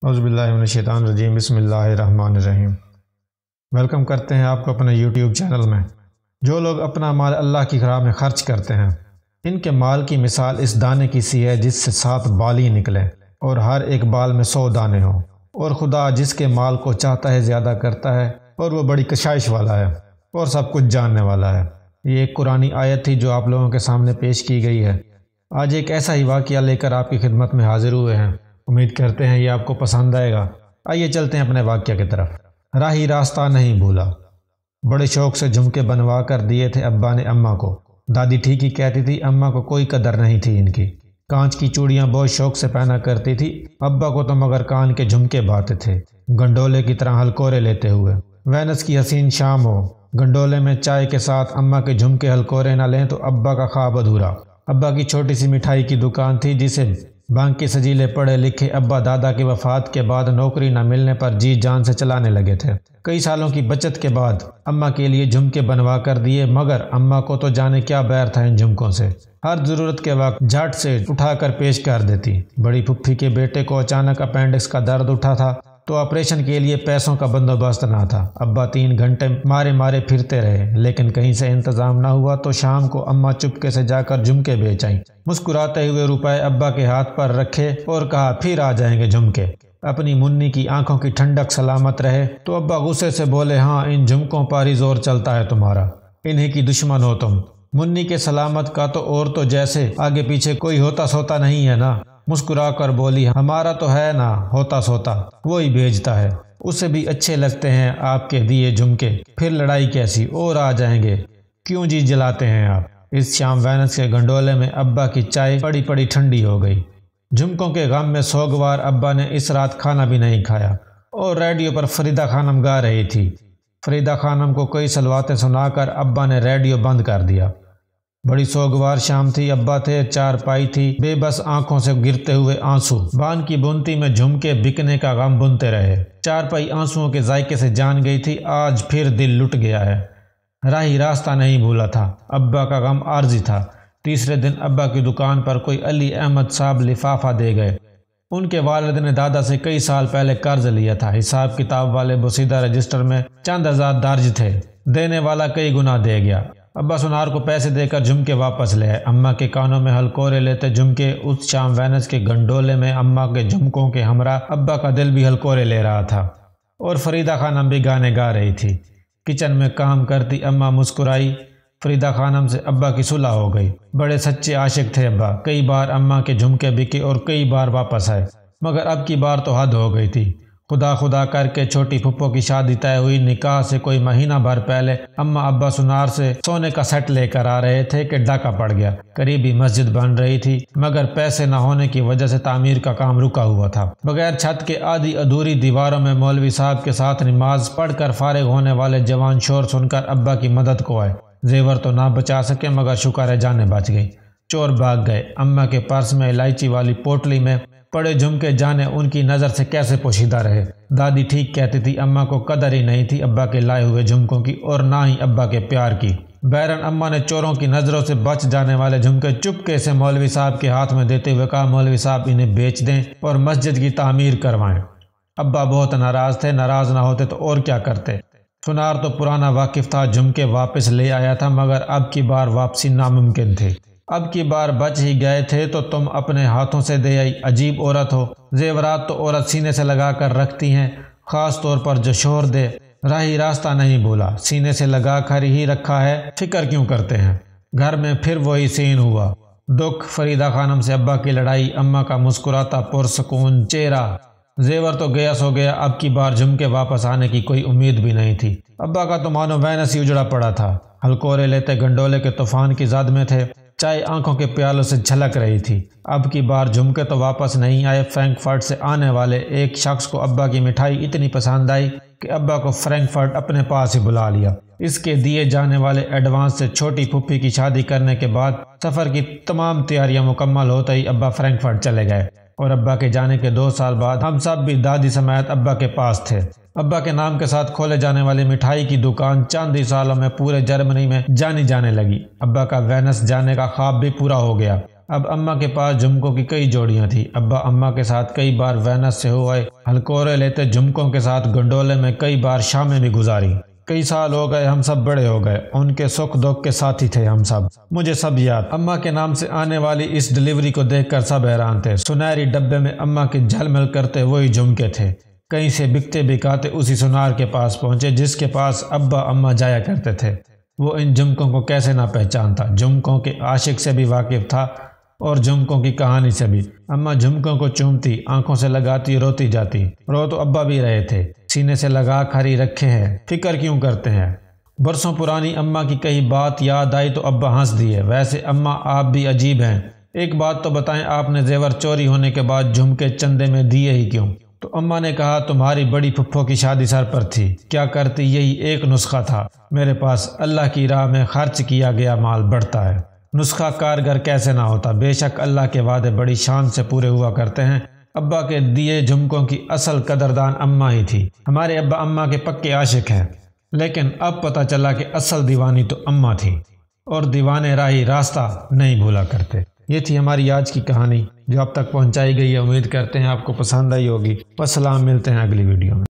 اعوذ باللہ من الشیطان الرجیم، بسم اللہ الرحمن الرحیم۔ ویلکم کرتے ہیں آپ کو اپنے یوٹیوب چینل میں۔ جو لوگ اپنا مال اللہ کی راہ میں خرچ کرتے ہیں، ان کے مال کی مثال اس دانے کی سی ہے جس سے 7 بالی نکلیں اور ہر ایک بال میں 100 دانے ہوں، اور خدا جس کے مال کو چاہتا ہے زیادہ کرتا ہے، اور وہ بڑی کشائش والا ہے اور سب کچھ جاننے والا ہے۔ یہ ایک قرآنی آیت تھی جو آپ لوگوں کے سامنے پیش کی گئی ہے۔ آج ایک ایسا ہی واقعہ لے کر آپ کی خدمت میں حاضر ہوئے ہیں۔ امید کرتے ہیں یہ آپ کو پسند آئے گا۔ آئیے چلتے ہیں اپنے واقعہ کی طرف۔ راہی راستہ نہیں بھولا۔ بڑے شوق سے جھمکے بنوا کر دیے تھے ابا نے اماں کو۔ دادی ٹھیک ہی کہتی تھی، اماں کو کوئی قدر نہیں تھی ان کی۔ کانچ کی چوڑیاں بہت شوق سے پہنا کرتی تھی، ابا کو تو مگر کان کے جھمکے باتے تھے، گنڈولے کی طرح ہلکورے لیتے ہوئے۔ وینس کی حسین شام ہو، گنڈولے میں چائے کے ساتھ اماں کے جھمکے ہلکورے نہ لیں تو ابا کا خواب ادھورا۔ ابا کی چھوٹی سی مٹھائی کی دکان تھی جسے بانکی سجیلے پڑھے لکھے ابا دادا کی وفات کے بعد نوکری نہ ملنے پر جی جان سے چلانے لگے تھے۔ کئی سالوں کی بچت کے بعد اماں کے لیے جھمکے بنوا کر دیے، مگر اماں کو تو جانے کیا بیر تھا ان جھمکوں سے۔ ہر ضرورت کے وقت جھٹ سے اٹھا کر پیش کر دیتی۔ بڑی پھپھی کے بیٹے کو اچانک اپینڈکس کا درد اٹھا تھا تو آپریشن کے لیے پیسوں کا بندوبست نہ تھا۔ ابا 3 گھنٹے مارے پھرتے رہے، لیکن کہیں سے انتظام نہ ہوا تو شام کو اماں چپکے سے جا کر جھمکے بیچ آئیں۔ مسکراتے ہوئے روپے ابا کے ہاتھ پر رکھے اور کہا، پھر آ جائیں گے جھمکے۔ اپنی منی کی آنکھوں کی ٹھنڈک سلامت رہے تو ابا غصے سے بولے، ہاں ان جھمکوں پر ہی زور چلتا ہے تمہارا، انہی کی دشمن ہو تم۔ منی کے سلامت کا تو جیسے آگے پیچھے کوئی ہوتا سوتا نہیں ہے نا۔ مسکرا کر بولی، ہمارا تو ہے نا ہوتا سوتا، وہی بھیجتا ہے، اسے بھی اچھے لگتے ہیں آپ کے دیے جھمکے، پھر لڑائی کیسی، اور آ جائیں گے، کیوں جی جلاتے ہیں آپ۔ اس شام وینس کے گنڈولے میں ابا کی چائے پڑی ٹھنڈی ہو گئی۔ جھمکوں کے غم میں سوگوار ابا نے اس رات کھانا بھی نہیں کھایا، اور ریڈیو پر فریدہ خانم گا رہی تھی۔ فریدہ خانم کو کئی صلواتیں سنا کر ابا نے ریڈیو بند کر دیا۔ بڑی سوگوار شام تھی۔ ابا تھے، چارپائی تھی، بے بس آنکھوں سے گرتے ہوئے آنسو۔ بان کی بنتی میں جھمکے بکنے کا غم بنتے رہے۔ چارپائی آنسوؤں کے ذائقے سے جان گئی تھی، آج پھر دل لٹ گیا ہے۔ راہی راستہ نہیں بھولا تھا۔ ابا کا غم عارضی تھا۔ تیسرے دن ابا کی دکان پر کوئی علی احمد صاحب لفافہ دے گئے۔ ان کے والد نے دادا سے کئی سال پہلے قرض لیا تھا۔ حساب کتاب والے بوسیدہ رجسٹر میں چند ہزار درج تھے۔ دینے والا کئی گنا دے گیا۔ ابا سنار کو پیسے دے کر جھمکے واپس لے آئے۔ اماں کے کانوں میں ہلکورے لیتے جھمکے۔ اس شام وینس کے گنڈولے میں اماں کے جھمکوں کے ہمراہ ابا کا دل بھی ہلکورے لے رہا تھا، اور فریدہ خانم بھی گانے گا رہی تھی۔ کچن میں کام کرتی اماں مسکرائی۔ فریدہ خانم سے ابا کی صلح ہو گئی۔ بڑے سچے عاشق تھے ابا۔ کئی بار اماں کے جھمکے بکے اور کئی بار واپس آئے، مگر اب کی بار تو حد ہو گئی تھی۔ خدا کر کے چھوٹی پھپھو کی شادی طے ہوئی۔ نکاح سے کوئی مہینہ بھر پہلے اماں ابا سنار سے سونے کا سیٹ لے کر آ رہے تھے کہ ڈاکہ پڑ گیا۔ قریبی مسجد بن رہی تھی، مگر پیسے نہ ہونے کی وجہ سے تعمیر کا کام رکا ہوا تھا۔ بغیر چھت کے آدھی ادھوری دیواروں میں مولوی صاحب کے ساتھ نماز پڑھ کر فارغ ہونے والے جوان شور سن کر ابا کی مدد کو آئے۔ زیور تو نہ بچا سکے، مگر شکر ہے جانیں بچ گئی۔ چور بھاگ گئے۔ اماں کے پرس میں الائچی والی پوٹلی میں پڑے جھمکے جانے ان کی نظر سے کیسے پوشیدہ رہے۔ دادی ٹھیک کہتی تھی، اماں کو قدر ہی نہیں تھی ابا کے لائے ہوئے جھمکوں کی، اور نہ ہی ابا کے پیار کی۔ بہرحال اماں نے چوروں کی نظروں سے بچ جانے والے جھمکے چپکے سے مولوی صاحب کے ہاتھ میں دیتے ہوئے کہا، مولوی صاحب انہیں بیچ دیں اور مسجد کی تعمیر کروائیں۔ ابا بہت ناراض تھے۔ ناراض نہ ہوتے تو اور کیا کرتے۔ سنار تو پرانا واقف تھا، جھمکے واپس لے آیا تھا، مگر اب کی بار واپسی ناممکن تھی۔ اب کی بار بچ ہی گئے تھے تو تم اپنے ہاتھوں سے دے آئی۔ عجیب عورت ہو، زیورات تو عورت سینے سے لگا کر رکھتی ہیں، خاص طور پر جو شوہر دے۔ راہی راستہ نہیں بھولا، سینے سے لگا کر ہی رکھا ہے، فکر کیوں کرتے ہیں۔ گھر میں پھر وہی سین ہوا۔ دکھ، فریدہ خانم سے ابا کی لڑائی، اماں کا مسکراتا پرسکون چہرہ۔ زیور تو گیا سو گیا، اب کی بار جھمکے واپس آنے کی کوئی امید بھی نہیں تھی۔ ابا کا تو مانو وینس ہی اجڑا پڑا تھا۔ ہلکورے لیتے گنڈولے کے طوفان کی زد میں تھے۔ چائے آنکھوں کے پیالوں سے جھلک رہی تھی۔ اب کی بار جھمکے تو واپس نہیں آئے۔ فرینکفرٹ سے آنے والے ایک شخص کو ابا کی مٹھائی اتنی پسند آئی کہ ابا کو فرینکفرٹ اپنے پاس ہی بلا لیا۔ اس کے دیے جانے والے ایڈوانس سے چھوٹی پھپھی کی شادی کرنے کے بعد سفر کی تمام تیاریاں مکمل ہوتے ہی ابا فرینکفرٹ چلے گئے، اور ابا کے جانے کے 2 سال بعد ہم سب بھی دادی سمیت ابا کے پاس تھے۔ ابا کے نام کے ساتھ کھولے جانے والی مٹھائی کی دکان چند ہی سالوں میں پورے جرمنی میں جانی جانے لگی۔ ابا کا وینس جانے کا خواب بھی پورا ہو گیا۔ اب اماں کے پاس جھمکوں کی کئی جوڑیاں تھیں۔ ابا اماں کے ساتھ کئی بار وینس سے ہوئے، ہلکورے لیتے جھمکوں کے ساتھ گنڈولے میں کئی بار شامیں بھی گزاری۔ کئی سال ہو گئے، ہم سب بڑے ہو گئے، ان کے سکھ دکھ کے ساتھی تھے ہم سب، مجھے سب یاد۔ اماں کے نام سے آنے والی اس ڈلیوری کو دیکھ کر سب حیران تھے۔ سنہری ڈبے میں اماں کی جھلمل کرتے وہی جھمکے تھے۔ کہیں سے بکتے بکاتے اسی سنار کے پاس پہنچے جس کے پاس ابا اماں جایا کرتے تھے۔ وہ ان جھمکوں کو کیسے نہ پہچانتا، جھمکوں کے عاشق سے بھی واقف تھا اور جھمکوں کی کہانی سے بھی۔ اماں جھمکوں کو چومتی، آنکھوں سے لگاتی، روتی جاتی۔ رو تو ابا بھی رہے تھے، سینے سے لگا کھری رکھے ہیں، فکر کیوں کرتے ہیں۔ برسوں پرانی اماں کی کئی بات یاد آئی تو ابا ہنس دیے۔ ویسے اماں آپ بھی عجیب ہیں، ایک بات تو بتائیں، آپ نے زیور چوری ہونے کے بعد جھمکے چندے میں دیے ہی کیوں؟ تو اماں نے کہا تمہاری بڑی پھپھو کی شادی سر پر تھی، کیا کرتی یہی ایک نسخہ تھا میرے پاس، اللہ کی راہ میں خرچ کیا گیا مال بڑھتا ہے، نسخہ کارگر کیسے نہ ہوتا، بے شک اللہ کے وعدے بڑی شان سے پورے ہوا کرتے ہیں۔ ابا کے دیے جھمکوں کی اصل قدردان اماں ہی تھی۔ ہمارے ابا اماں کے پکے عاشق ہیں، لیکن اب پتہ چلا کہ اصل دیوانی تو اماں تھی، اور دیوانے راہی راستہ نہیں بھولا کرتے۔ یہ تھی ہماری آج کی کہانی جو اب تک پہنچائی گئی ہے۔ امید کرتے ہیں آپ کو پسند آئی ہوگی۔ والسلام، ملتے ہیں اگلی ویڈیو میں۔